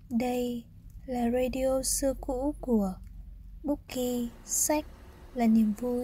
Đây là radio xưa cũ của Bookie, sách là niềm vui.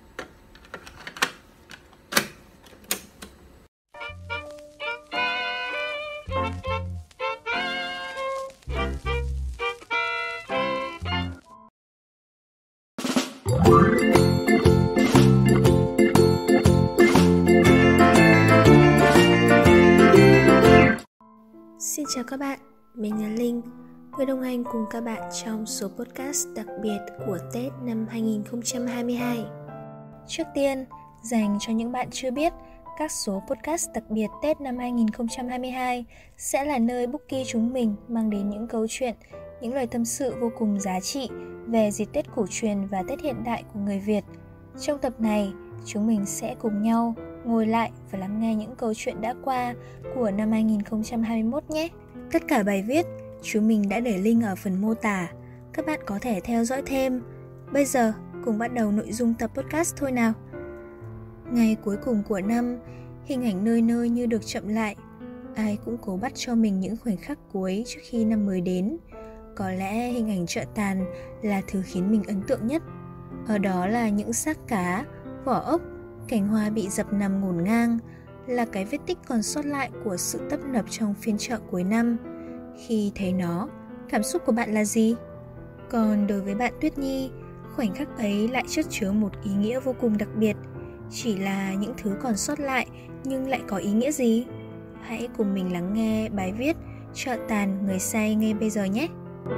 Xin chào các bạn, mình là Linh, người đồng hành cùng các bạn trong số podcast đặc biệt của Tết năm 2022. Trước tiên, dành cho những bạn chưa biết, các số podcast đặc biệt Tết năm 2022 sẽ là nơi Bookie chúng mình mang đến những câu chuyện, những lời tâm sự vô cùng giá trị về dịp Tết cổ truyền và Tết hiện đại của người Việt. Trong tập này, chúng mình sẽ cùng nhau ngồi lại và lắng nghe những câu chuyện đã qua của năm 2021 nhé. Tất cả bài viết chúng mình đã để link ở phần mô tả, các bạn có thể theo dõi thêm. Bây giờ cùng bắt đầu nội dung tập podcast thôi nào. Ngày cuối cùng của năm, hình ảnh nơi nơi như được chậm lại. Ai cũng cố bắt cho mình những khoảnh khắc cuối trước khi năm mới đến. Có lẽ hình ảnh chợ tàn là thứ khiến mình ấn tượng nhất. Ở đó là những xác cá, vỏ ốc, cành hoa bị dập nằm ngổn ngang, là cái vết tích còn sót lại của sự tấp nập trong phiên chợ cuối năm. Khi thấy nó, cảm xúc của bạn là gì? Còn đối với bạn Tuyết Nhi, khoảnh khắc ấy lại chất chứa một ý nghĩa vô cùng đặc biệt. Chỉ là những thứ còn sót lại nhưng lại có ý nghĩa gì? Hãy cùng mình lắng nghe bài viết Chợ tàn người say ngay bây giờ nhé!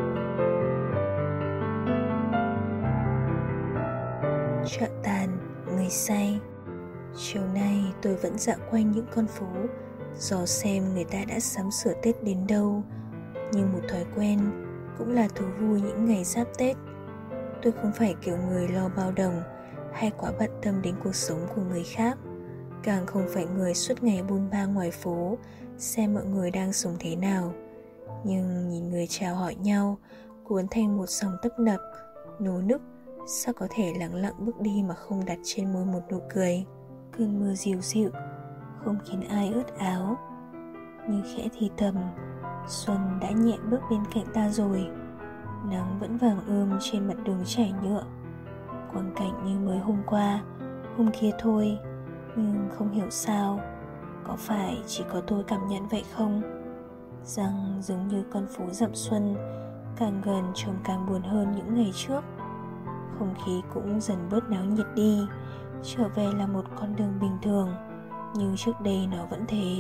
Chợ tàn người say. Chiều nay tôi vẫn dạo quanh những con phố, dò xem người ta đã sắm sửa Tết đến đâu. Như một thói quen, cũng là thú vui những ngày giáp Tết. Tôi không phải kiểu người lo bao đồng hay quá bận tâm đến cuộc sống của người khác, càng không phải người suốt ngày buôn ba ngoài phố xem mọi người đang sống thế nào. Nhưng nhìn người chào hỏi nhau cuốn thành một dòng tấp nập, nô nức, sao có thể lặng lặng bước đi mà không đặt trên môi một nụ cười. Cơn mưa dịu dịu không khiến ai ướt áo, nhưng khẽ thì thầm, xuân đã nhẹ bước bên cạnh ta rồi. Nắng vẫn vàng ươm trên mặt đường trải nhựa, quang cảnh như mới hôm qua, hôm kia thôi. Nhưng không hiểu sao, có phải chỉ có tôi cảm nhận vậy không? Rằng dường như con phố dặm xuân càng gần trông càng buồn hơn những ngày trước. Không khí cũng dần bớt náo nhiệt đi, trở về là một con đường bình thường, nhưng trước đây nó vẫn thế.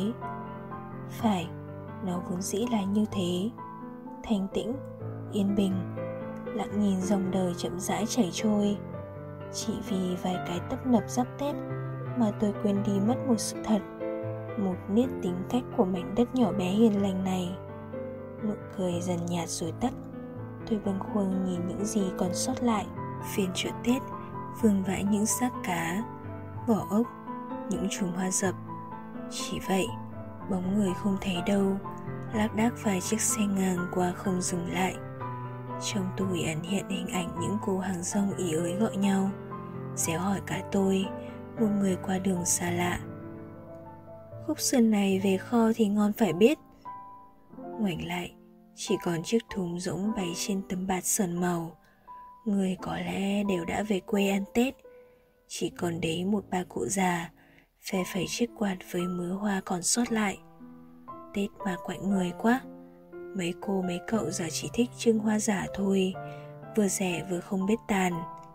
Phải, nó vốn dĩ là như thế. Thanh tĩnh, yên bình, lặng nhìn dòng đời chậm rãi chảy trôi. Chỉ vì vài cái tấp nập giáp Tết mà tôi quên đi mất một sự thật, một nét tính cách của mảnh đất nhỏ bé hiền lành này. Nụ cười dần nhạt rồi tắt. Tôi bâng khuâng nhìn những gì còn sót lại. Phiên chợ Tết vương vãi những xác cá, vỏ ốc, những chùm hoa dập. Chỉ vậy, bóng người không thấy đâu. Lác đác vài chiếc xe ngang qua không dừng lại. Trong tôi ẩn hiện hình ảnh những cô hàng rong ỉ ới gọi nhau, réo hỏi cả tôi, một người qua đường xa lạ. Khúc sườn này về kho thì ngon phải biết. Ngoảnh lại, chỉ còn chiếc thúng rỗng bày trên tấm bạt sờn màu. Người có lẽ đều đã về quê ăn Tết. Chỉ còn đấy một bà cụ già phe phẩy chiếc quạt với mớ hoa còn sót lại. Tết mà quạnh người quá. Mấy cô mấy cậu giờ chỉ thích trưng hoa giả thôi, vừa rẻ vừa không biết tàn.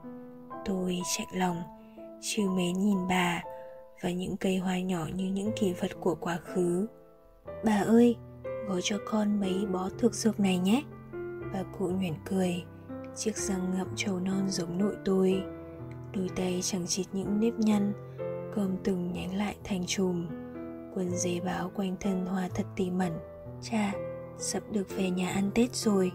Tôi chạnh lòng, trìu mến nhìn bà và những cây hoa nhỏ như những kỷ vật của quá khứ. Bà ơi, gói cho con mấy bó thực dược này nhé. Bà cụ nhoẻn cười, chiếc răng ngậm trầu non giống nội tôi. Đôi tay chẳng chịt những nếp nhăn, cơm từng nhánh lại thành chùm. Quần giấy báo quanh thân hoa thật tỉ mẩn. Chà, sắp được về nhà ăn Tết rồi.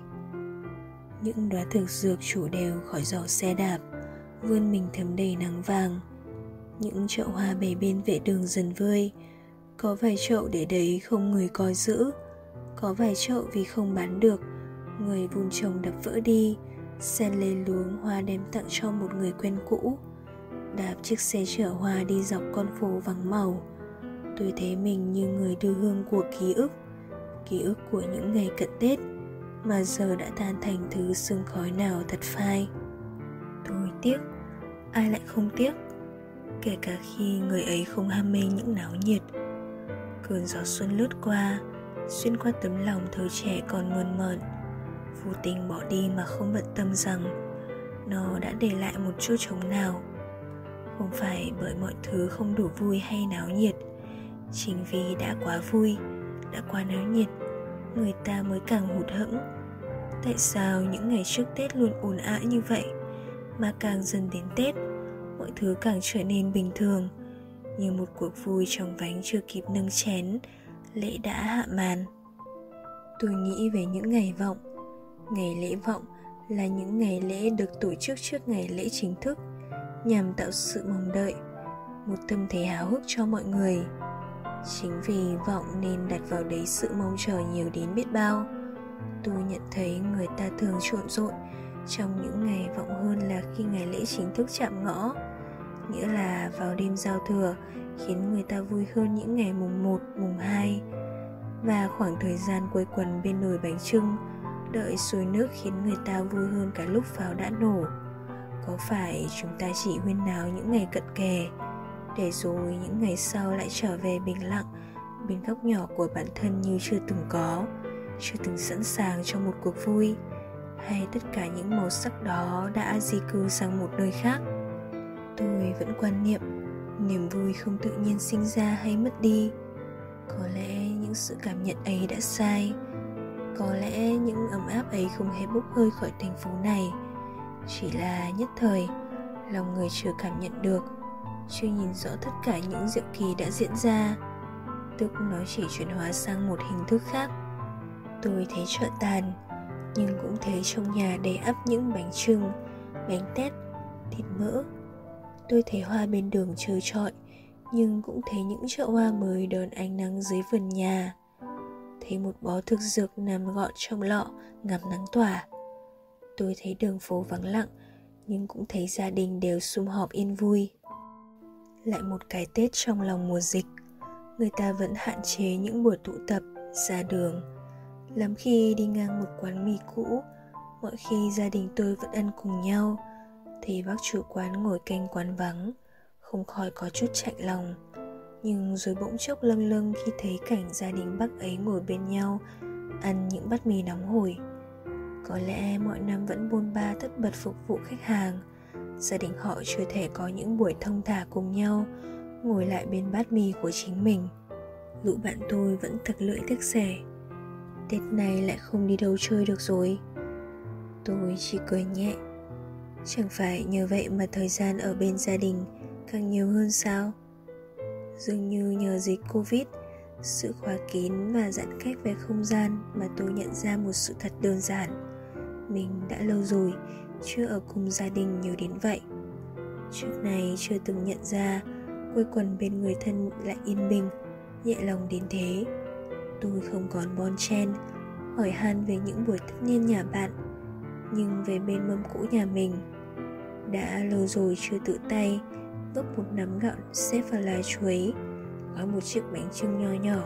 Những đóa thực dược chủ đều khỏi giỏ xe đạp, vươn mình thấm đầy nắng vàng. Những chậu hoa bày bên vệ đường dần vơi. Có vài chậu để đấy không người coi giữ, có vài chậu vì không bán được, người vun trồng đập vỡ đi. Sen lên luống hoa đem tặng cho một người quen cũ. Đạp chiếc xe chở hoa đi dọc con phố vắng màu. Tôi thấy mình như người đưa hương của ký ức của những ngày cận Tết. mà giờ đã tan thành thứ sương khói nào thật phai. Tôi tiếc, ai lại không tiếc, kể cả khi người ấy không ham mê những náo nhiệt. Cơn gió xuân lướt qua, xuyên qua tấm lòng thời trẻ còn mơn mởn, vô tình bỏ đi mà không bận tâm rằng nó đã để lại một chỗ trống nào. Không phải bởi mọi thứ không đủ vui hay náo nhiệt, chính vì đã quá vui, đã quá náo nhiệt, người ta mới càng hụt hẫng. Tại sao những ngày trước Tết luôn ồn ào như vậy, mà càng dần đến Tết, mọi thứ càng trở nên bình thường, như một cuộc vui trong vánh chưa kịp nâng chén, lễ đã hạ màn. Tôi nghĩ về những ngày vọng. Ngày lễ vọng là những ngày lễ được tổ chức trước ngày lễ chính thức, nhằm tạo sự mong đợi, một tâm thế háo hức cho mọi người. Chính vì vọng nên đặt vào đấy sự mong chờ nhiều đến biết bao. Tôi nhận thấy người ta thường trộn rộn trong những ngày vọng hơn là khi ngày lễ chính thức chạm ngõ. Nghĩa là vào đêm giao thừa khiến người ta vui hơn những ngày mùng 1, mùng 2. Và khoảng thời gian quây quần bên nồi bánh chưng, đợi sôi nước khiến người ta vui hơn cả lúc pháo đã nổ. Có phải chúng ta chỉ huyên náo những ngày cận kề, để rồi những ngày sau lại trở về bình lặng bên góc nhỏ của bản thân như chưa từng có, chưa từng sẵn sàng cho một cuộc vui, hay tất cả những màu sắc đó đã di cư sang một nơi khác? Tôi vẫn quan niệm niềm vui không tự nhiên sinh ra hay mất đi. Có lẽ những sự cảm nhận ấy đã sai. Có lẽ những ấm áp ấy không hề bốc hơi khỏi thành phố này. Chỉ là nhất thời, lòng người chưa cảm nhận được, chưa nhìn rõ tất cả những diệu kỳ đã diễn ra, tức nó chỉ chuyển hóa sang một hình thức khác. Tôi thấy chợ tàn, nhưng cũng thấy trong nhà đầy ắp những bánh chưng, bánh tét, thịt mỡ. Tôi thấy hoa bên đường trơ trọi, nhưng cũng thấy những chậu hoa mới đón ánh nắng dưới vườn nhà. Thấy một bó thực dược nằm gọn trong lọ ngắm nắng tỏa. Tôi thấy đường phố vắng lặng, nhưng cũng thấy gia đình đều sum họp yên vui. Lại một cái Tết trong lòng mùa dịch, người ta vẫn hạn chế những buổi tụ tập, ra đường. Lắm khi đi ngang một quán mì cũ, mọi khi gia đình tôi vẫn ăn cùng nhau, thì bác chủ quán ngồi canh quán vắng, không khỏi có chút chạnh lòng. Nhưng rồi bỗng chốc lâng lâng khi thấy cảnh gia đình bác ấy ngồi bên nhau, ăn những bát mì nóng hổi. Có lẽ mọi năm vẫn bôn ba tất bật phục vụ khách hàng, gia đình họ chưa thể có những buổi thong thả cùng nhau, ngồi lại bên bát mì của chính mình. Lũ bạn tôi vẫn thật lưỡi tiếc rẻ. Tết này lại không đi đâu chơi được rồi. Tôi chỉ cười nhẹ. Chẳng phải nhờ vậy mà thời gian ở bên gia đình càng nhiều hơn sao? Dường như nhờ dịch Covid, sự khóa kín và giãn cách về không gian mà tôi nhận ra một sự thật đơn giản. Mình đã lâu rồi chưa ở cùng gia đình nhiều đến vậy. Trước này chưa từng nhận ra quây quần bên người thân lại yên bình, nhẹ lòng đến thế. Tôi không còn bon chen, hỏi han về những buổi tất niên nhà bạn, nhưng về bên mâm cỗ nhà mình. Đã lâu rồi chưa tự tay gấp một nắm gạo xếp vào lá chuối, gói một chiếc bánh chưng nho nhỏ.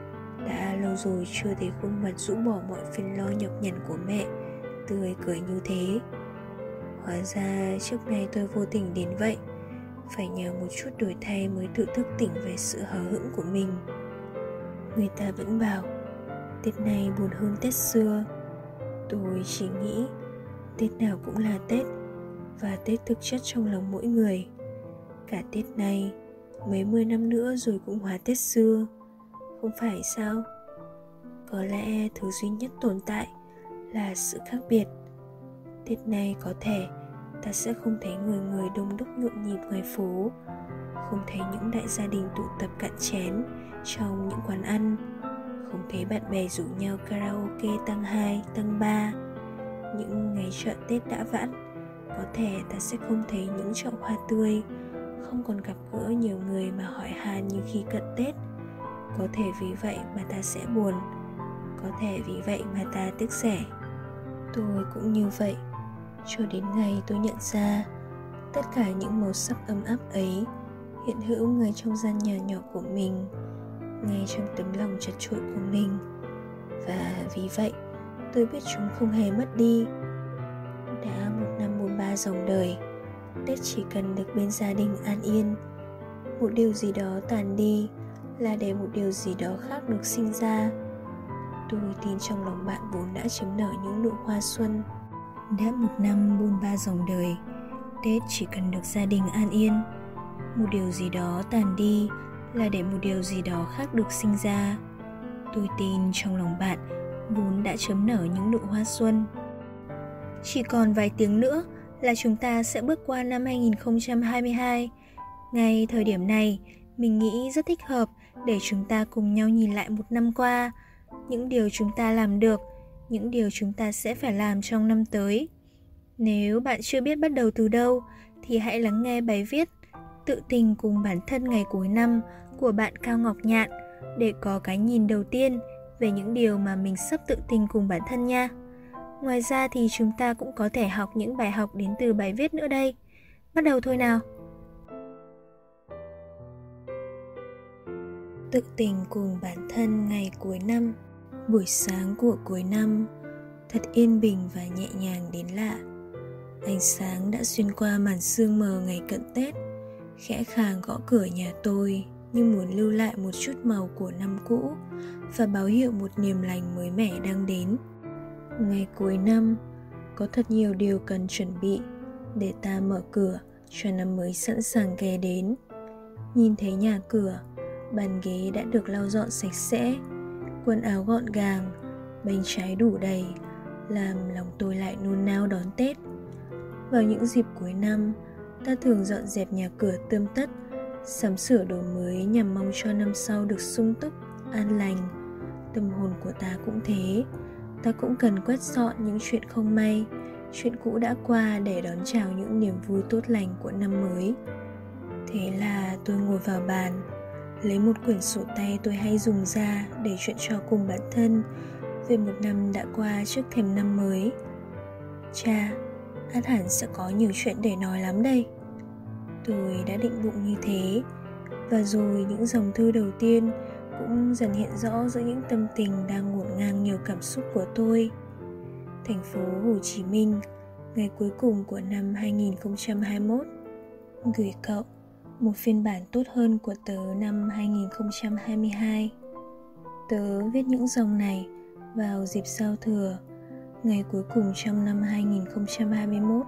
Đã lâu rồi chưa thấy khuôn mặt rũ bỏ mọi phiền lo nhọc nhằn của mẹ tươi cười như thế. Hóa ra trước nay tôi vô tình đến vậy, phải nhờ một chút đổi thay mới tự thức tỉnh về sự hờ hững của mình. Người ta vẫn bảo Tết này buồn hơn Tết xưa. Tôi chỉ nghĩ Tết nào cũng là Tết, và Tết thực chất trong lòng mỗi người. Cả Tết này, mấy mươi năm nữa rồi cũng hóa Tết xưa, không phải sao? Có lẽ thứ duy nhất tồn tại là sự khác biệt. Tết này có thể ta sẽ không thấy người người đông đúc nhộn nhịp ngoài phố, không thấy những đại gia đình tụ tập cạn chén trong những quán ăn, không thấy bạn bè rủ nhau karaoke tăng 2, tăng 3. Những ngày chợ Tết đã vãn, có thể ta sẽ không thấy những chậu hoa tươi, không còn gặp gỡ nhiều người mà hỏi han như khi cận Tết. Có thể vì vậy mà ta sẽ buồn, có thể vì vậy mà ta tiếc rẻ. Tôi cũng như vậy, cho đến ngày tôi nhận ra tất cả những màu sắc ấm áp ấy hiện hữu ngay trong gian nhà nhỏ của mình, ngay trong tấm lòng chật chội của mình. Và vì vậy Tôi biết chúng không hề mất đi. Đã một năm bôn ba dòng đời, Tết chỉ cần được bên gia đình an yên. Một điều gì đó tàn đi là để một điều gì đó khác được sinh ra. Tôi tin trong lòng bạn vốn đã chớm nở những nụ hoa xuân. Đã một năm bôn ba dòng đời, Tết chỉ cần được gia đình an yên. Một điều gì đó tàn đi là để một điều gì đó khác được sinh ra. Tôi tin trong lòng bạn vốn đã chớm nở những nụ hoa xuân. Chỉ còn vài tiếng nữa là chúng ta sẽ bước qua năm 2022. Ngay thời điểm này, mình nghĩ rất thích hợp để chúng ta cùng nhau nhìn lại một năm qua, những điều chúng ta làm được, những điều chúng ta sẽ phải làm trong năm tới. Nếu bạn chưa biết bắt đầu từ đâu, thì hãy lắng nghe bài viết Tự tình cùng bản thân ngày cuối năm của bạn Cao Ngọc Nhạn để có cái nhìn đầu tiên về những điều mà mình sắp tự tình cùng bản thân nha. Ngoài ra thì chúng ta cũng có thể học những bài học đến từ bài viết nữa đây. Bắt đầu thôi nào! Tự tình cùng bản thân ngày cuối năm. Buổi sáng của cuối năm thật yên bình và nhẹ nhàng đến lạ. Ánh sáng đã xuyên qua màn sương mờ ngày cận Tết, khẽ khàng gõ cửa nhà tôi như muốn lưu lại một chút màu của năm cũ và báo hiệu một niềm lành mới mẻ đang đến. Ngày cuối năm có thật nhiều điều cần chuẩn bị để ta mở cửa cho năm mới sẵn sàng ghé đến. Nhìn thấy nhà cửa, bàn ghế đã được lau dọn sạch sẽ, quần áo gọn gàng, bánh trái đủ đầy, làm lòng tôi lại nôn nao đón Tết. Vào những dịp cuối năm, ta thường dọn dẹp nhà cửa tươm tất, sắm sửa đồ mới nhằm mong cho năm sau được sung túc, an lành. Tâm hồn của ta cũng thế, ta cũng cần quét dọn những chuyện không may, chuyện cũ đã qua để đón chào những niềm vui tốt lành của năm mới. Thế là tôi ngồi vào bàn, lấy một quyển sổ tay tôi hay dùng ra để chuyện trò cùng bản thân về một năm đã qua trước thềm năm mới. Chà, ắt hẳn sẽ có nhiều chuyện để nói lắm đây. Tôi đã định bụng như thế, và rồi những dòng thư đầu tiên cũng dần hiện rõ giữa những tâm tình đang ngổn ngang nhiều cảm xúc của tôi. Thành phố Hồ Chí Minh, ngày cuối cùng của năm 2021. Gửi cậu một phiên bản tốt hơn của tớ năm 2022. Tớ viết những dòng này vào dịp giao thừa, ngày cuối cùng trong năm 2021.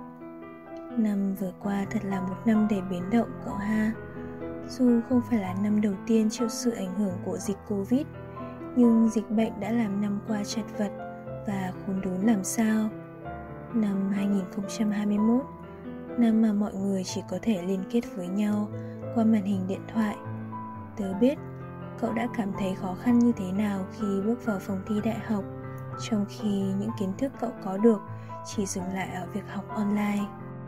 Năm vừa qua thật là một năm đầy biến động cậu ha. Dù không phải là năm đầu tiên chịu sự ảnh hưởng của dịch Covid, nhưng dịch bệnh đã làm năm qua chật vật và khốn đốn làm sao. Năm 2021, năm mà mọi người chỉ có thể liên kết với nhau qua màn hình điện thoại. Tớ biết cậu đã cảm thấy khó khăn như thế nào khi bước vào phòng thi đại học, trong khi những kiến thức cậu có được chỉ dừng lại ở việc học online.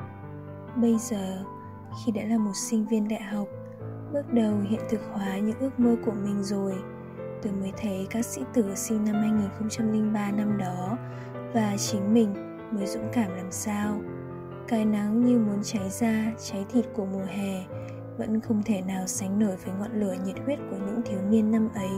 Bây giờ, khi đã là một sinh viên đại học, bước đầu hiện thực hóa những ước mơ của mình rồi, tôi mới thấy các sĩ tử sinh năm 2003 năm đó và chính mình mới dũng cảm làm sao. Cái nắng như muốn cháy da, cháy thịt của mùa hè vẫn không thể nào sánh nổi với ngọn lửa nhiệt huyết của những thiếu niên năm ấy.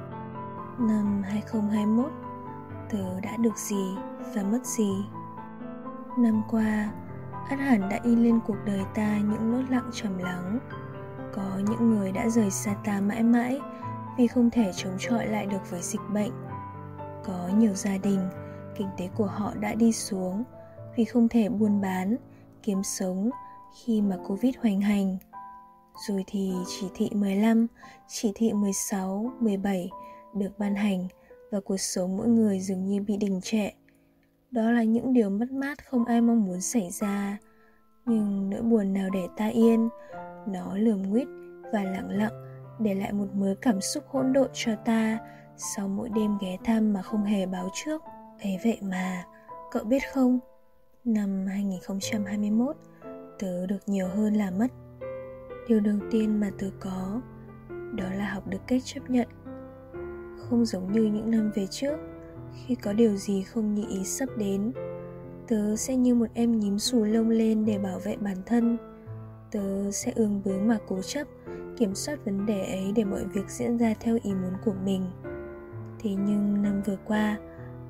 Năm 2021, tớ đã được gì và mất gì? Năm qua, ắt hẳn đã in lên cuộc đời ta những nốt lặng trầm lắng. Có những người đã rời xa ta mãi mãi vì không thể chống chọi lại được với dịch bệnh. Có nhiều gia đình, kinh tế của họ đã đi xuống vì không thể buôn bán, kiếm sống khi mà Covid hoành hành. Rồi thì chỉ thị 15, chỉ thị 16, 17 được ban hành và cuộc sống mỗi người dường như bị đình trệ. Đó là những điều mất mát không ai mong muốn xảy ra. Nhưng nỗi buồn nào để ta yên, nó lườm nguýt và lặng lặng để lại một mớ cảm xúc hỗn độn cho ta sau mỗi đêm ghé thăm mà không hề báo trước. Ấy vậy mà, cậu biết không, năm 2021, tớ được nhiều hơn là mất. Điều đầu tiên mà tớ có, đó là học được cách chấp nhận. Không giống như những năm về trước, khi có điều gì không như ý sắp đến, tớ sẽ như một em nhím xù lông lên để bảo vệ bản thân. Tớ sẽ ương bướng mà cố chấp, kiểm soát vấn đề ấy để mọi việc diễn ra theo ý muốn của mình. Thế nhưng năm vừa qua,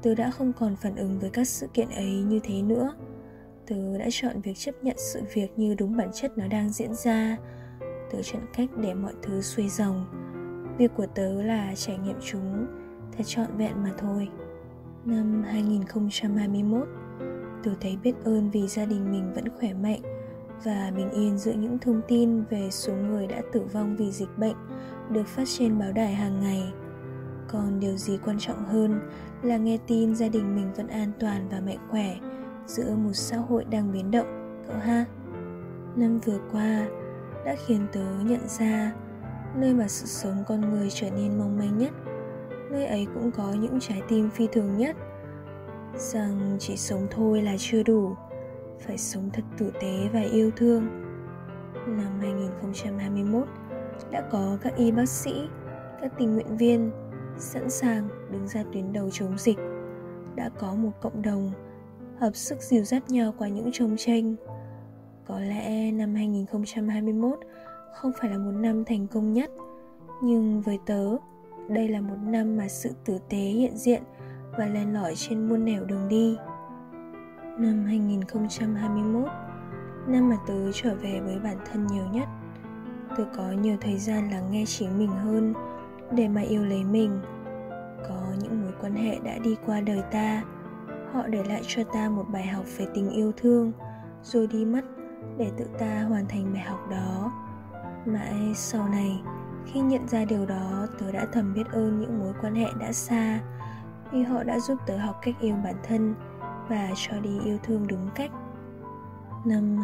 Tớ đã không còn phản ứng với các sự kiện ấy như thế nữa. Tớ đã chọn việc chấp nhận sự việc như đúng bản chất nó đang diễn ra. Tớ chọn cách để mọi thứ xuôi dòng. Việc của tớ là trải nghiệm chúng thật trọn vẹn mà thôi. Năm 2021, tớ thấy biết ơn vì gia đình mình vẫn khỏe mạnh và bình yên giữa những thông tin về số người đã tử vong vì dịch bệnh được phát trên báo đài hàng ngày. Còn điều gì quan trọng hơn là nghe tin gia đình mình vẫn an toàn và mạnh khỏe giữa một xã hội đang biến động, cậu ha. Năm vừa qua đã khiến tớ nhận ra nơi mà sự sống con người trở nên mong manh nhất, nơi ấy cũng có những trái tim phi thường nhất, rằng chỉ sống thôi là chưa đủ, phải sống thật tử tế và yêu thương. Năm 2021 đã có các y bác sĩ, các tình nguyện viên sẵn sàng đứng ra tuyến đầu chống dịch. Đã có một cộng đồng hợp sức dìu dắt nhau qua những chông chênh. Có lẽ năm 2021 không phải là một năm thành công nhất, nhưng với tớ, đây là một năm mà sự tử tế hiện diện và len lỏi trên muôn nẻo đường đi. Năm 2021, năm mà tớ trở về với bản thân nhiều nhất. Tớ có nhiều thời gian lắng nghe chính mình hơn để mà yêu lấy mình. Có những mối quan hệ đã đi qua đời ta, họ để lại cho ta một bài học về tình yêu thương, rồi đi mất để tự ta hoàn thành bài học đó. Mãi sau này, khi nhận ra điều đó, tớ đã thầm biết ơn những mối quan hệ đã xa, vì họ đã giúp tớ học cách yêu bản thân và cho đi yêu thương đúng cách. Năm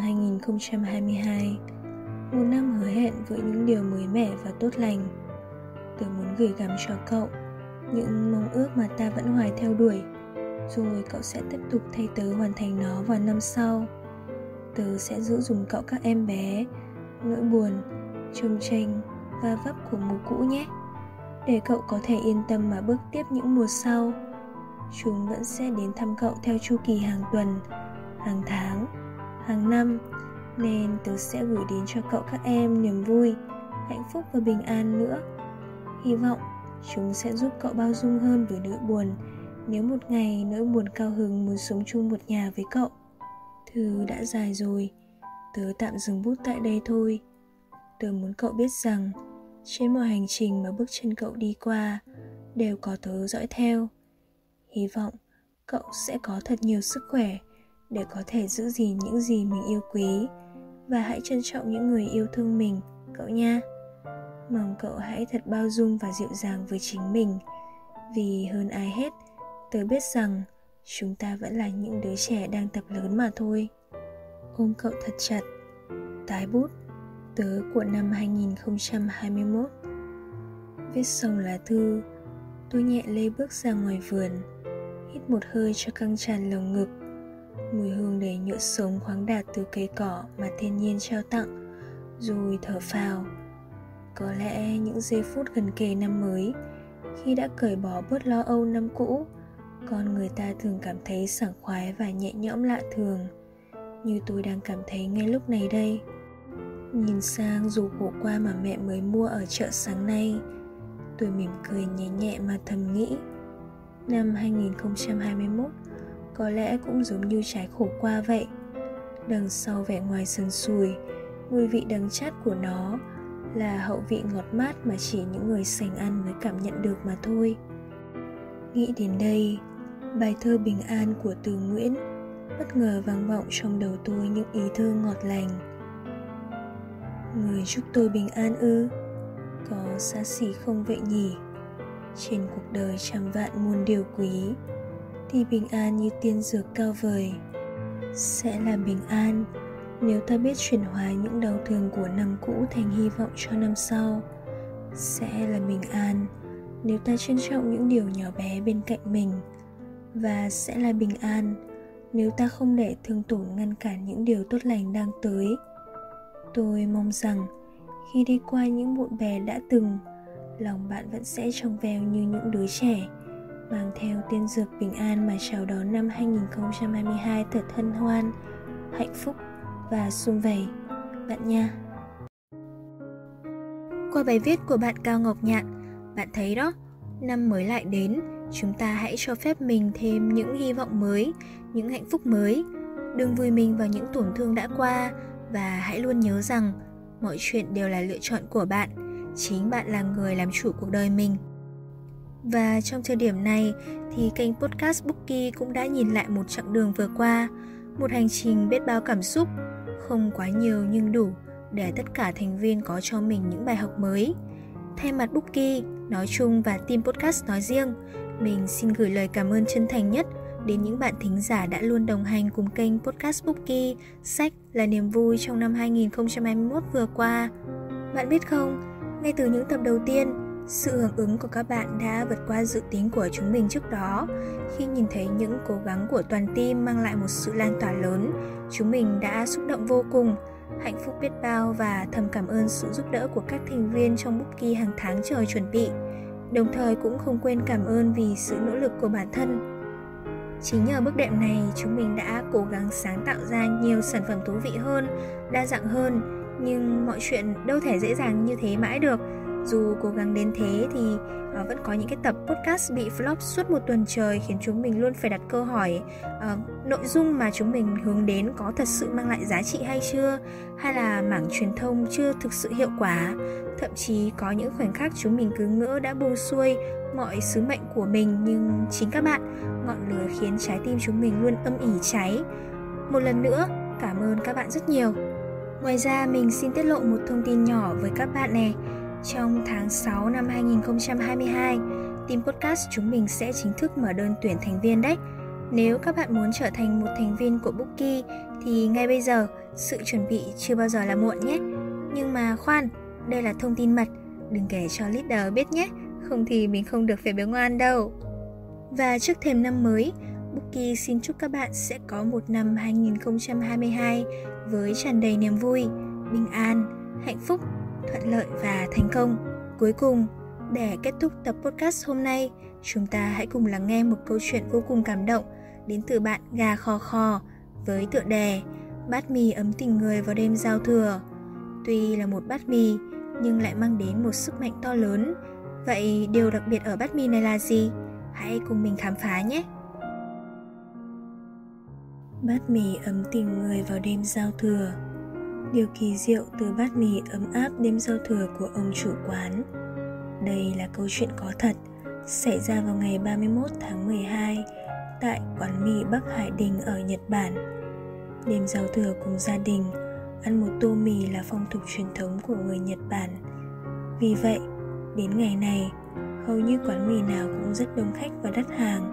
2022, một năm hứa hẹn với những điều mới mẻ và tốt lành. Tớ muốn gửi gắm cho cậu những mong ước mà ta vẫn hoài theo đuổi, rồi cậu sẽ tiếp tục thay tớ hoàn thành nó vào năm sau. Tớ sẽ giữ dùm cậu các em bé, nỗi buồn, chông chênh và vấp của mùa cũ nhé, để cậu có thể yên tâm mà bước tiếp những mùa sau. Chúng vẫn sẽ đến thăm cậu theo chu kỳ hàng tuần, hàng tháng, hàng năm, nên tớ sẽ gửi đến cho cậu các em niềm vui, hạnh phúc và bình an nữa. Hy vọng chúng sẽ giúp cậu bao dung hơn với nỗi buồn, nếu một ngày nỗi buồn cao hứng muốn sống chung một nhà với cậu. Thư đã dài rồi, tớ tạm dừng bút tại đây thôi. Tớ muốn cậu biết rằng trên mọi hành trình mà bước chân cậu đi qua đều có tớ dõi theo. Hy vọng cậu sẽ có thật nhiều sức khỏe để có thể giữ gìn những gì mình yêu quý, và hãy trân trọng những người yêu thương mình, cậu nha. Mong cậu hãy thật bao dung và dịu dàng với chính mình, vì hơn ai hết, tớ biết rằng chúng ta vẫn là những đứa trẻ đang tập lớn mà thôi. Ôm cậu thật chặt. Tái bút, tớ của năm 2021. Viết xong lá thư, tôi nhẹ lê bước ra ngoài vườn, hít một hơi cho căng tràn lồng ngực. Mùi hương đầy nhựa sống khoáng đạt từ cây cỏ mà thiên nhiên trao tặng, rồi thở phào. Có lẽ những giây phút gần kề năm mới, khi đã cởi bỏ bớt lo âu năm cũ, con người ta thường cảm thấy sảng khoái và nhẹ nhõm lạ thường, như tôi đang cảm thấy ngay lúc này đây. Nhìn sang dù khổ qua mà mẹ mới mua ở chợ sáng nay, tôi mỉm cười nhẹ nhẹ mà thầm nghĩ, năm 2021 có lẽ cũng giống như trái khổ qua vậy. Đằng sau vẻ ngoài sần sùi, mùi vị đắng chát của nó là hậu vị ngọt mát mà chỉ những người sành ăn mới cảm nhận được mà thôi. Nghĩ đến đây, bài thơ Bình An của Từ Nguyễn bất ngờ vang vọng trong đầu tôi những ý thơ ngọt lành. Người chúc tôi bình an ư? Có xa xỉ không vậy nhỉ? Trên cuộc đời trăm vạn muôn điều quý, thì bình an như tiên dược cao vời. Sẽ là bình an nếu ta biết chuyển hóa những đau thương của năm cũ thành hy vọng cho năm sau. Sẽ là bình an nếu ta trân trọng những điều nhỏ bé bên cạnh mình. Và sẽ là bình an nếu ta không để thương tổn ngăn cản những điều tốt lành đang tới. Tôi mong rằng khi đi qua những bộn bề đã từng, lòng bạn vẫn sẽ trong veo như những đứa trẻ, mang theo tiên dược bình an mà chào đón năm 2022 thật hân hoan, hạnh phúc và sum vầy, bạn nha. Qua bài viết của bạn Cao Ngọc Nhạn, bạn thấy đó, năm mới lại đến, chúng ta hãy cho phép mình thêm những hy vọng mới, những hạnh phúc mới. Đừng vùi mình vào những tổn thương đã qua, và hãy luôn nhớ rằng mọi chuyện đều là lựa chọn của bạn. Chính bạn là người làm chủ cuộc đời mình. Và trong thời điểm này thì kênh podcast Bookie cũng đã nhìn lại một chặng đường vừa qua, một hành trình biết bao cảm xúc, không quá nhiều nhưng đủ để tất cả thành viên có cho mình những bài học mới. Thay mặt Bookie nói chung và team podcast nói riêng, mình xin gửi lời cảm ơn chân thành nhất đến những bạn thính giả đã luôn đồng hành cùng kênh podcast Bookie Sách là niềm vui trong năm 2021 vừa qua. Bạn biết không, ngay từ những tập đầu tiên, sự hưởng ứng của các bạn đã vượt qua dự tính của chúng mình trước đó. Khi nhìn thấy những cố gắng của toàn team mang lại một sự lan tỏa lớn, chúng mình đã xúc động vô cùng, hạnh phúc biết bao và thầm cảm ơn sự giúp đỡ của các thành viên trong Bookie hàng tháng trời chuẩn bị. Đồng thời cũng không quên cảm ơn vì sự nỗ lực của bản thân. Chính nhờ bước đệm này, chúng mình đã cố gắng sáng tạo ra nhiều sản phẩm thú vị hơn, đa dạng hơn. Nhưng mọi chuyện đâu thể dễ dàng như thế mãi được. Dù cố gắng đến thế thì vẫn có những cái tập podcast bị flop suốt một tuần trời, khiến chúng mình luôn phải đặt câu hỏi nội dung mà chúng mình hướng đến có thật sự mang lại giá trị hay chưa, hay là mảng truyền thông chưa thực sự hiệu quả. Thậm chí có những khoảnh khắc chúng mình cứ ngỡ đã buông xuôi mọi sứ mệnh của mình, nhưng chính các bạn, ngọn lửa khiến trái tim chúng mình luôn âm ỉ cháy. Một lần nữa, cảm ơn các bạn rất nhiều. Ngoài ra, mình xin tiết lộ một thông tin nhỏ với các bạn này. Trong tháng 6 năm 2022, team podcast chúng mình sẽ chính thức mở đơn tuyển thành viên đấy. Nếu các bạn muốn trở thành một thành viên của Bookie thì ngay bây giờ, sự chuẩn bị chưa bao giờ là muộn nhé. Nhưng mà khoan, đây là thông tin mật, đừng kể cho leader biết nhé, không thì mình không được phép béo ngoan đâu. Và trước thềm năm mới, Bookie xin chúc các bạn sẽ có một năm 2022 với tràn đầy niềm vui, bình an, hạnh phúc, thuận lợi và thành công. Cuối cùng, để kết thúc tập podcast hôm nay, chúng ta hãy cùng lắng nghe một câu chuyện vô cùng cảm động đến từ bạn Gà Khò Khò với tựa đề Bát mì ấm tình người vào đêm giao thừa. Tuy là một bát mì nhưng lại mang đến một sức mạnh to lớn. Vậy điều đặc biệt ở bát mì này là gì? Hãy cùng mình khám phá nhé! Bát mì ấm tình người vào đêm giao thừa. Điều kỳ diệu từ bát mì ấm áp đêm giao thừa của ông chủ quán. Đây là câu chuyện có thật, xảy ra vào ngày 31 tháng 12 tại quán mì Bắc Hải Đình ở Nhật Bản. Đêm giao thừa cùng gia đình, ăn một tô mì là phong tục truyền thống của người Nhật Bản. Vì vậy, đến ngày này, hầu như quán mì nào cũng rất đông khách và đắt hàng.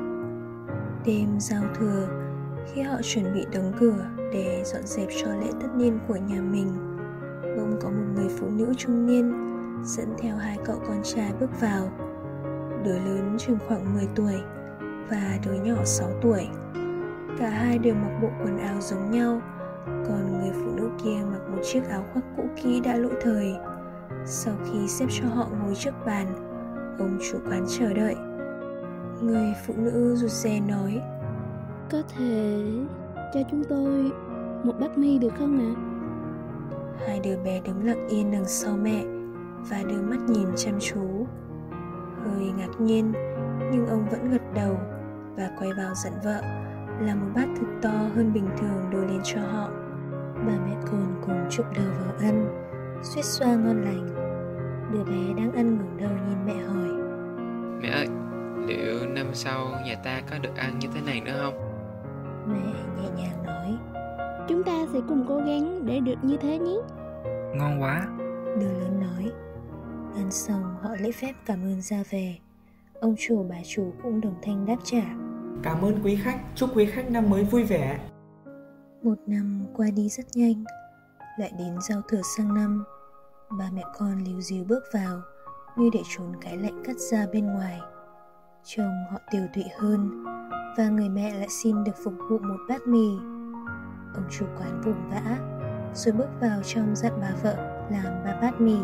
Đêm giao thừa, khi họ chuẩn bị đóng cửa để dọn dẹp cho lễ tất niên của nhà mình, bỗng có một người phụ nữ trung niên dẫn theo hai cậu con trai bước vào. Đứa lớn chừng khoảng 10 tuổi và đứa nhỏ 6 tuổi. Cả hai đều mặc bộ quần áo giống nhau, còn người phụ nữ kia mặc một chiếc áo khoác cũ kỹ đã lỗi thời. Sau khi xếp cho họ ngồi trước bàn, ông chủ quán chờ đợi. Người phụ nữ rụt rè nói: "Có thể cho chúng tôi một bát mì được không ạ?" Hai đứa bé đứng lặng yên đằng sau mẹ và đưa mắt nhìn chăm chú. Hơi ngạc nhiên, nhưng ông vẫn gật đầu và quay vào dặn vợ là một bát thật to hơn bình thường đổ lên cho họ. Bà mẹ con cùng chụm đầu vào ăn, suýt xoa ngon lành. Đứa bé đang ăn ngẩng đầu nhìn mẹ hỏi: "Mẹ ơi, liệu năm sau nhà ta có được ăn như thế này nữa không?" Mẹ nhẹ nhàng nói: "Chúng ta sẽ cùng cố gắng để được như thế nhé." "Ngon quá." Đứa lớn nói. Ăn xong họ lễ phép cảm ơn ra về. Ông chủ bà chủ cũng đồng thanh đáp trả: "Cảm ơn quý khách, chúc quý khách năm mới vui vẻ." Một năm qua đi rất nhanh, lại đến giao thừa sang năm. Ba mẹ con líu díu bước vào, như để trốn cái lạnh cắt ra bên ngoài. Trông họ tiều tụy hơn, và người mẹ lại xin được phục vụ một bát mì. Ông chủ quán vội vã, rồi bước vào trong dặn bà vợ làm 3 bát mì.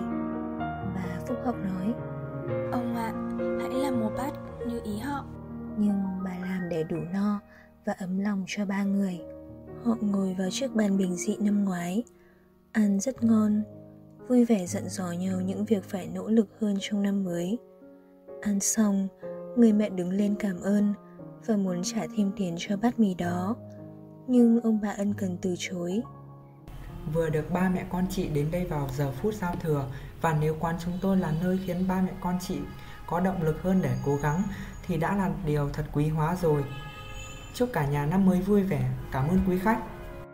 Bà phúc hậu nói: "Ông ạ, hãy làm một bát như ý họ." Nhưng bà làm để đủ no và ấm lòng cho 3 người. Họ ngồi vào chiếc bàn bình dị năm ngoái, ăn rất ngon, vui vẻ dặn dò nhau những việc phải nỗ lực hơn trong năm mới. Ăn xong, Người mẹ đứng lên cảm ơn và muốn trả thêm tiền cho bát mì đó, nhưng ông bà ân cần từ chối. Vừa được ba mẹ con chị đến đây vào giờ phút giao thừa, và nếu quán chúng tôi là nơi khiến ba mẹ con chị có động lực hơn để cố gắng thì đã là điều thật quý hóa rồi. Chúc cả nhà năm mới vui vẻ. Cảm ơn quý khách.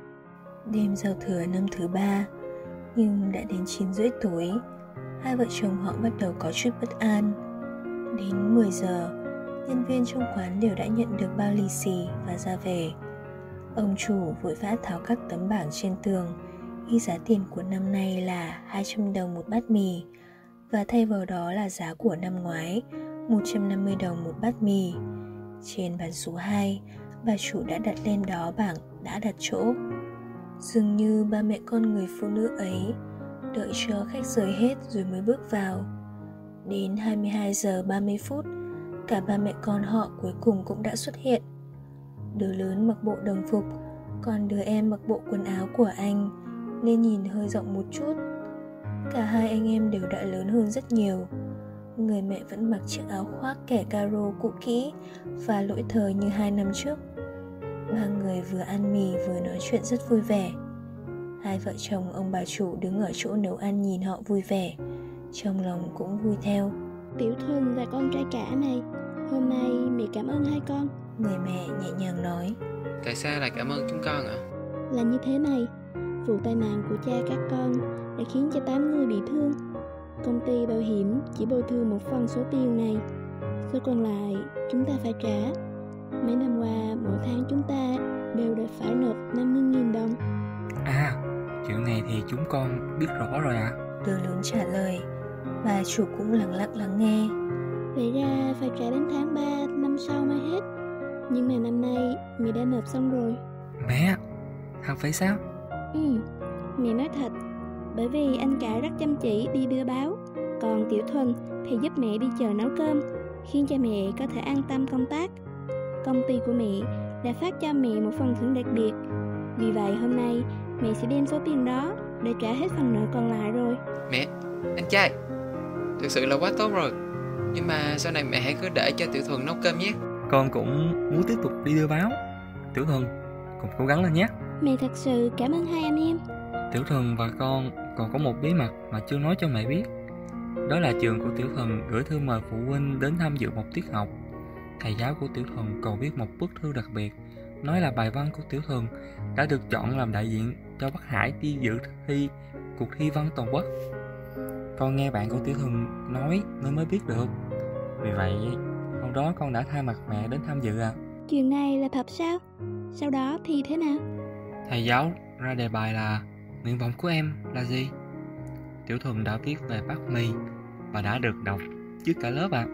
Đêm giao thừa năm thứ 3, nhưng đã đến 9:30 tối, hai vợ chồng họ bắt đầu có chút bất an. Đến 10 giờ, nhân viên trong quán đều đã nhận được bao lì xì và ra về. Ông chủ vội vã tháo các tấm bảng trên tường ghi giá tiền của năm nay là 200 đồng một bát mì, và thay vào đó là giá của năm ngoái, 150 đồng một bát mì. Trên bàn số 2, bà chủ đã đặt lên đó bảng đã đặt chỗ. Dường như ba mẹ con người phụ nữ ấy đợi cho khách rời hết rồi mới bước vào. Đến 22 giờ 30 phút, cả ba mẹ con họ cuối cùng cũng đã xuất hiện. Đứa lớn mặc bộ đồng phục, còn đứa em mặc bộ quần áo của anh, nên nhìn hơi rộng một chút. Cả hai anh em đều đã lớn hơn rất nhiều. Người mẹ vẫn mặc chiếc áo khoác kẻ caro cũ kỹ và lỗi thời như 2 năm trước. Ba người vừa ăn mì vừa nói chuyện rất vui vẻ. Hai vợ chồng ông bà chủ đứng ở chỗ nấu ăn nhìn họ vui vẻ, trong lòng cũng vui theo. Tiểu Thuần là con trai cả này, hôm nay mẹ cảm ơn hai con. Người mẹ nhẹ nhàng nói. Tại sao lại cảm ơn chúng con ạ? Là như thế này, vụ tai nạn của cha các con đã khiến cho 8 người bị thương. Công ty bảo hiểm chỉ bồi thường một phần số tiền này, số còn lại chúng ta phải trả. Mấy năm qua mỗi tháng chúng ta đều đã phải nộp 50.000 đồng. À, chuyện này thì chúng con biết rõ rồi ạ. Đứa lớn trả lời. Bà chủ cũng lặng lặng nghe. Vậy ra phải trả đến tháng 3 năm sau mới hết. Nhưng mà năm nay mẹ đã nộp xong rồi. Mẹ, thật vậy sao? Mẹ nói thật. Bởi vì anh cả rất chăm chỉ đi đưa báo, còn Tiểu Thuần thì giúp mẹ đi chờ nấu cơm, khiến cho mẹ có thể an tâm công tác. Công ty của mẹ đã phát cho mẹ một phần thưởng đặc biệt. Vì vậy hôm nay mẹ sẽ đem số tiền đó để trả hết phần nợ còn lại rồi. Mẹ, anh trai, thực sự là quá tốt rồi. Nhưng mà sau này mẹ hãy cứ để cho Tiểu Thuần nấu cơm nhé. Con cũng muốn tiếp tục đi đưa báo. Tiểu Thuần, cùng cố gắng lên nhé. Mẹ thật sự cảm ơn hai anh em. Tiểu Thuần và con còn có một bí mật mà chưa nói cho mẹ biết. Đó là trường của Tiểu Thuần gửi thư mời phụ huynh đến tham dự một tiết học. Thầy giáo của Tiểu Thuần còn viết một bức thư đặc biệt, nói là bài văn của Tiểu Thuần đã được chọn làm đại diện cho Bắc Hải đi dự thi cuộc thi văn toàn quốc. Con nghe bạn của Tiểu Thuần nói nên mới biết được. Vì vậy hôm đó con đã thay mặt mẹ đến tham dự ạ. Chuyện này là thật sao? Sau đó thì thế nào? Thầy giáo ra đề bài là nguyện vọng của em là gì? Tiểu Thuần đã viết về bát mì và đã được đọc trước cả lớp ạ.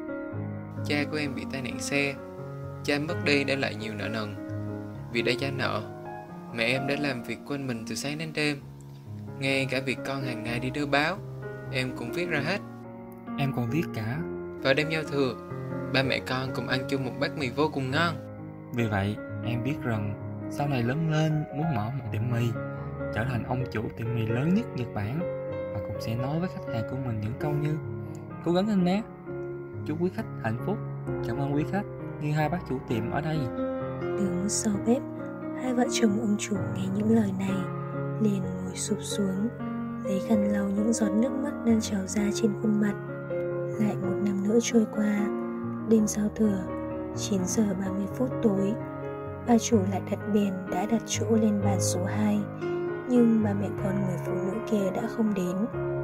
Cha của em bị tai nạn xe. Cha mất đi để lại nhiều nợ nần. Vì để trả nợ, mẹ em đã làm việc quên mình từ sáng đến đêm. Ngay cả việc con hàng ngày đi đưa báo, em cũng viết ra hết. Em còn viết cả. Vào đêm giao thừa, ba mẹ con cùng ăn chung một bát mì vô cùng ngon. Vì vậy em biết rằng sau này lớn lên muốn mở một tiệm mì, trở thành ông chủ tiệm mì lớn nhất Nhật Bản, và cũng sẽ nói với khách hàng của mình những câu như cố gắng lên nhé, chúc quý khách hạnh phúc, cảm ơn quý khách, như hai bác chủ tiệm ở đây. Đứng sau bếp, hai vợ chồng ông chủ nghe những lời này liền ngồi sụp xuống, lấy khăn lau những giọt nước mắt đang trào ra trên khuôn mặt. Lại một năm nữa trôi qua. Đêm giao thừa 9 giờ 30 phút tối, bà chủ lại đặt biển đã đặt chỗ lên bàn số 2, nhưng ba mẹ con người phụ nữ kia đã không đến.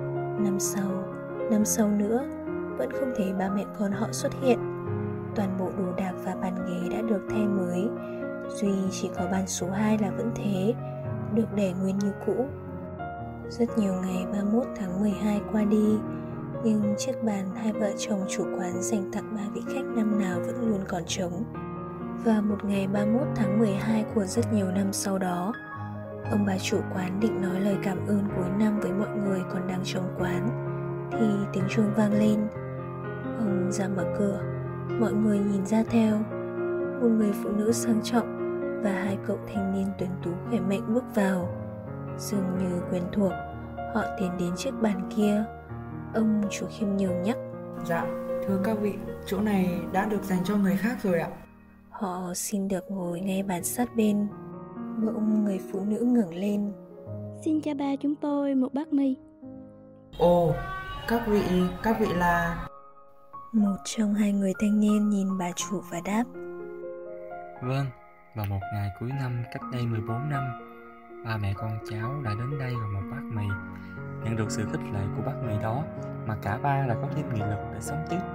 Năm sau nữa vẫn không thấy ba mẹ con họ xuất hiện. Toàn bộ đồ đạc và bàn ghế đã được thay mới, duy chỉ có bàn số 2 là vẫn thế, được để nguyên như cũ. Rất nhiều ngày 31 tháng 12 qua đi, nhưng chiếc bàn hai vợ chồng chủ quán dành tặng 3 vị khách năm nào vẫn luôn còn trống. Và một ngày 31 tháng 12 của rất nhiều năm sau đó, ông bà chủ quán định nói lời cảm ơn cuối năm với mọi người còn đang trong quán, thì tiếng chuông vang lên. Ông ra mở cửa, mọi người nhìn ra theo. Một người phụ nữ sang trọng và hai cậu thanh niên tuấn tú khỏe mạnh bước vào. Dường như quen thuộc, họ tiến đến chiếc bàn kia. Ông chủ khiêm nhường nhắc. Dạ, Thưa các vị, chỗ này đã được dành cho người khác rồi ạ. Họ xin được ngồi ngay bàn sát bên. Bỗng người phụ nữ ngẩng lên. Xin cho ba chúng tôi một bát mì. Ồ, các vị là... Một trong hai người thanh niên nhìn bà chủ và đáp. Vâng, vào một ngày cuối năm cách đây 14 năm, ba mẹ con cháu đã đến đây vào một bát mì. Nhận được sự khích lệ của bát mì đó mà cả ba đã có thêm nghị lực để sống tiếp.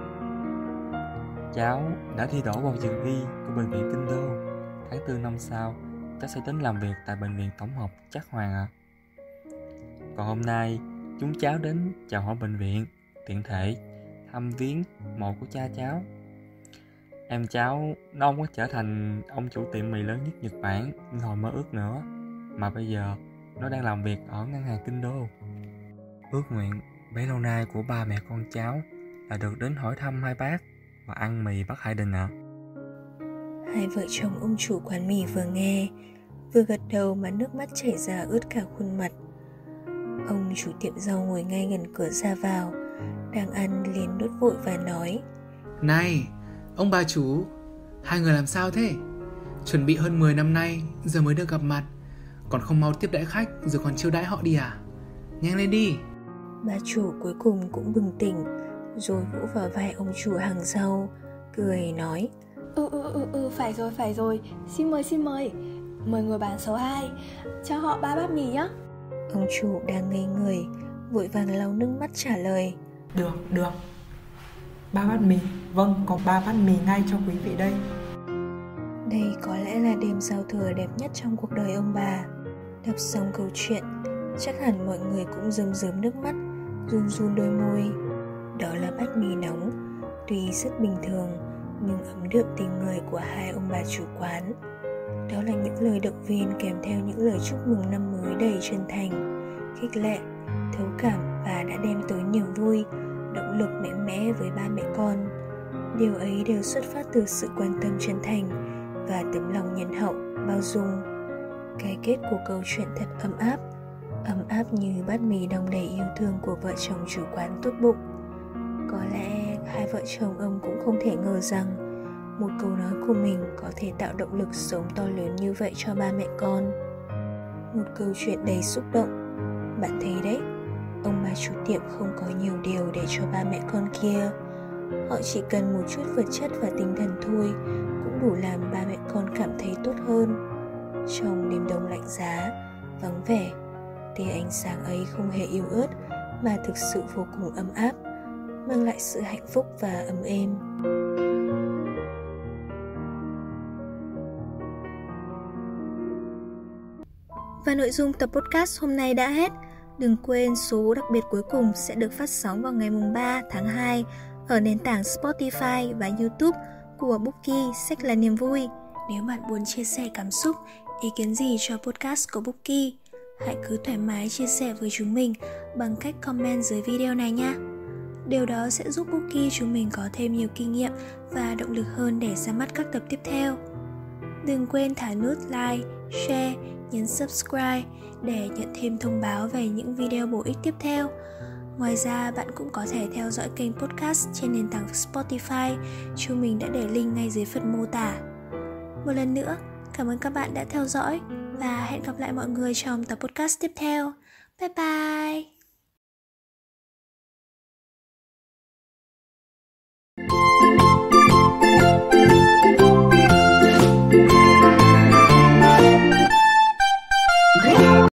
Cháu đã thi đỗ vào trường y của bệnh viện Kinh Đô. Tháng 4 năm sau, cháu sẽ đến làm việc tại bệnh viện tổng hợp Trác Hoàng ạ. Còn hôm nay, chúng cháu đến chào hỏi bệnh viện, tiện thể thăm viếng mộ của cha cháu. Em cháu nó không có trở thành ông chủ tiệm mì lớn nhất Nhật Bản như hồi mơ ước nữa, mà bây giờ nó đang làm việc ở ngân hàng Kinh Đô. Ước nguyện bấy lâu nay của ba mẹ con cháu là được đến hỏi thăm hai bác và ăn mì Bắc Hải Đình ạ. Hai vợ chồng ông chủ quán mì vừa nghe, vừa gật đầu mà nước mắt chảy ra ướt cả khuôn mặt. Ông chủ tiệm rau ngồi ngay gần cửa ra vào, đang ăn liền đốt vội và nói. Này, ông bà chủ, hai người làm sao thế? Chuẩn bị hơn 10 năm nay, giờ mới được gặp mặt, còn không mau tiếp đãi khách rồi còn chiêu đãi họ đi à? Nhanh lên đi. Bà chủ cuối cùng cũng bừng tỉnh, rồi vỗ vào vai ông chủ hàng rau, cười nói. Phải rồi, xin mời. Mời ngồi bàn số 2, cho họ 3 bát mì nhé. Ông chủ đang ngây người, vội vàng lau nước mắt trả lời. Được. 3 bát mì, vâng, có 3 bát mì ngay cho quý vị đây. Đây có lẽ là đêm giao thừa đẹp nhất trong cuộc đời ông bà. Đọc xong câu chuyện, chắc hẳn mọi người cũng rơm nước mắt, run đôi môi. Đó là bát mì nóng, tuy rất bình thường nhưng ấm đượm tình người của hai ông bà chủ quán. Đó là những lời động viên kèm theo những lời chúc mừng năm mới đầy chân thành, khích lệ, thấu cảm và đã đem tới niềm vui, động lực mạnh mẽ với ba mẹ con. Điều ấy đều xuất phát từ sự quan tâm chân thành và tấm lòng nhân hậu, bao dung. Cái kết của câu chuyện thật ấm áp như bát mì đong đầy yêu thương của vợ chồng chủ quán tốt bụng. Có lẽ hai vợ chồng ông cũng không thể ngờ rằng một câu nói của mình có thể tạo động lực sống to lớn như vậy cho ba mẹ con. Một câu chuyện đầy xúc động. Bạn thấy đấy, ông bà chủ tiệm không có nhiều điều để cho ba mẹ con kia. Họ chỉ cần một chút vật chất và tinh thần thôi cũng đủ làm ba mẹ con cảm thấy tốt hơn. Trong đêm đông lạnh giá, vắng vẻ, tia ánh sáng ấy không hề yếu ớt mà thực sự vô cùng ấm áp, mang lại sự hạnh phúc và ấm êm. Và nội dung tập podcast hôm nay đã hết. Đừng quên số đặc biệt cuối cùng sẽ được phát sóng vào ngày 3 tháng 2 ở nền tảng Spotify và YouTube của Bookie Sách là niềm vui. Nếu bạn muốn chia sẻ cảm xúc, ý kiến gì cho podcast của Bookie, hãy cứ thoải mái chia sẻ với chúng mình bằng cách comment dưới video này nha. Điều đó sẽ giúp Bookie chúng mình có thêm nhiều kinh nghiệm và động lực hơn để ra mắt các tập tiếp theo. Đừng quên thả nút like, share, nhấn subscribe để nhận thêm thông báo về những video bổ ích tiếp theo. Ngoài ra, bạn cũng có thể theo dõi kênh podcast trên nền tảng Spotify. Chúng mình đã để link ngay dưới phần mô tả. Một lần nữa, cảm ơn các bạn đã theo dõi và hẹn gặp lại mọi người trong tập podcast tiếp theo. Bye bye! Great.